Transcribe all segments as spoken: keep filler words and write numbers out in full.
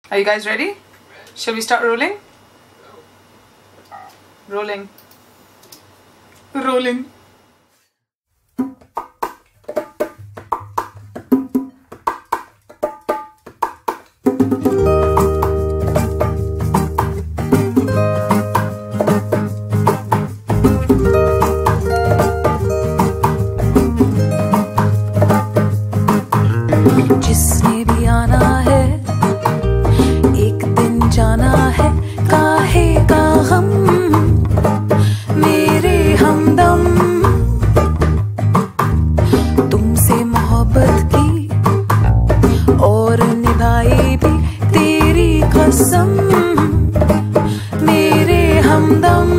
Are you guys ready? Shall we start rolling? Rolling. Rolling. जिसने भी आना है एक दिन जाना है, काहे का हम मेरे हमदम। तुमसे मोहब्बत की और निभाई भी तेरी कसम, मेरे हमदम।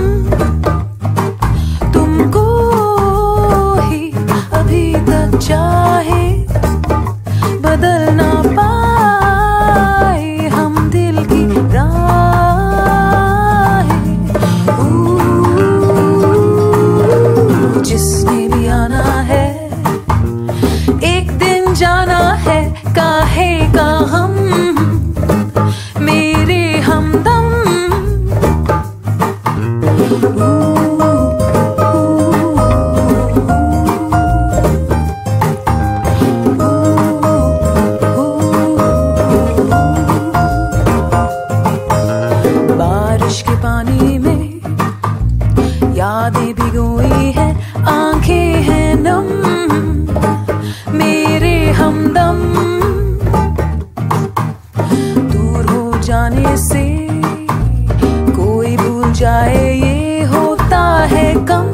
तुमको ही अभी तक चाहे बदल ना पाए हम दिल की राहें। जिसने भी आना है एक दिन जाना है, काहे का हम मेरे हमदम। बारिश के पानी में यादें भिगोई है, आंखें हैं नम, मेरे हमदम। दूर हो जाने से कोई भूल जाए ये होता है कम,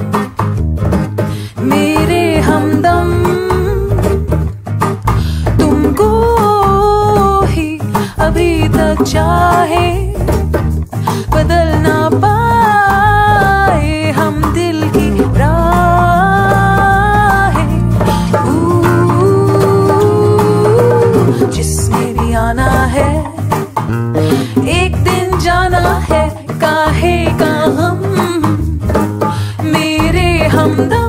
मेरे हमदम। तुमको ही अभी तक चाहे बदल ना पाए हम दिल की राहें। जिसने भी आना है एक दिन जाना है, काहे का हम मेरे हमदम।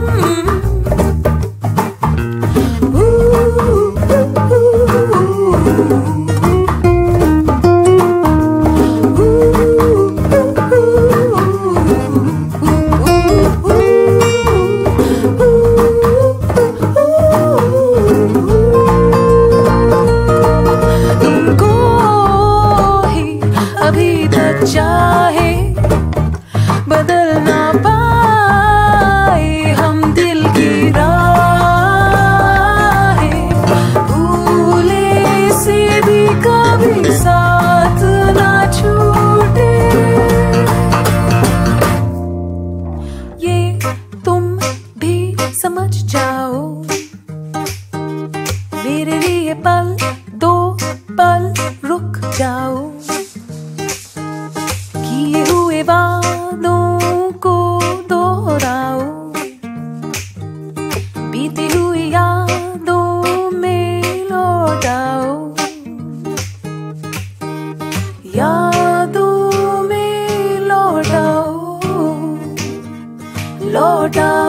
अभी तक चाहे बदल ना पाए हम दिल की राहें। भूले से भी कभी साथ ना छूटे, ये तुम भी समझ जाओ। मेरे लिए पल दो पल रुक जाओ, किए हुए वादों को दोहराओ, बीती हुई यादों में लौटाओ, यादों में लौटाओ लौटाओ।